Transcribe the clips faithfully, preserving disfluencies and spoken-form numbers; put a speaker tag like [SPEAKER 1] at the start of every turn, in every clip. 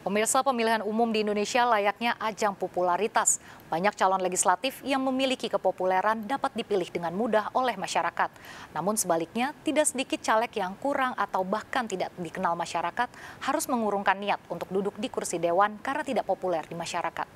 [SPEAKER 1] Pemirsa, pemilihan umum di Indonesia layaknya ajang popularitas. Banyak calon legislatif yang memiliki kepopuleran dapat dipilih dengan mudah oleh masyarakat. Namun sebaliknya, tidak sedikit caleg yang kurang atau bahkan tidak dikenal masyarakat harus mengurungkan niat untuk duduk di kursi dewan karena tidak populer di masyarakat.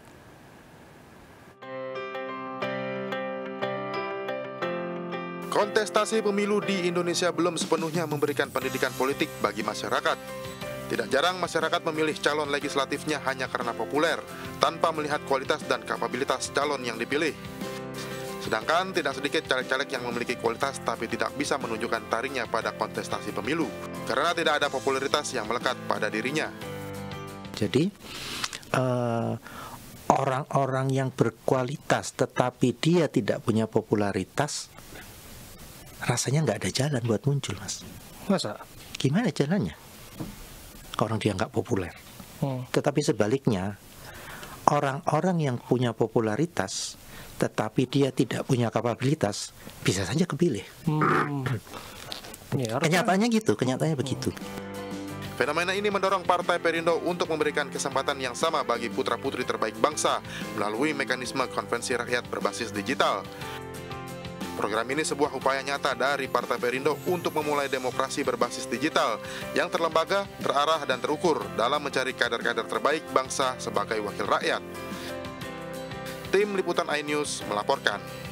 [SPEAKER 2] Kontestasi pemilu di Indonesia belum sepenuhnya memberikan pendidikan politik bagi masyarakat. Tidak jarang masyarakat memilih calon legislatifnya hanya karena populer, tanpa melihat kualitas dan kapabilitas calon yang dipilih. Sedangkan tidak sedikit caleg-caleg yang memiliki kualitas tapi tidak bisa menunjukkan taringnya pada kontestasi pemilu, karena tidak ada popularitas yang melekat pada dirinya.
[SPEAKER 3] Jadi, uh, orang-orang yang berkualitas tetapi dia tidak punya popularitas, rasanya nggak ada jalan buat muncul, Mas.
[SPEAKER 4] Masa?
[SPEAKER 3] Gimana jalannya? Orang dia nggak populer. Hmm. Tetapi sebaliknya, orang-orang yang punya popularitas tetapi dia tidak punya kapabilitas bisa saja kepilih. Hmm. Ya, kenyataannya gitu, kenyataannya hmm. begitu.
[SPEAKER 2] Fenomena ini mendorong Partai Perindo untuk memberikan kesempatan yang sama bagi putra-putri terbaik bangsa melalui mekanisme konvensi rakyat berbasis digital. Program ini sebuah upaya nyata dari Partai Perindo untuk memulai demokrasi berbasis digital yang terlembaga, terarah, dan terukur dalam mencari kader-kader terbaik bangsa sebagai wakil rakyat. Tim Liputan iNews melaporkan.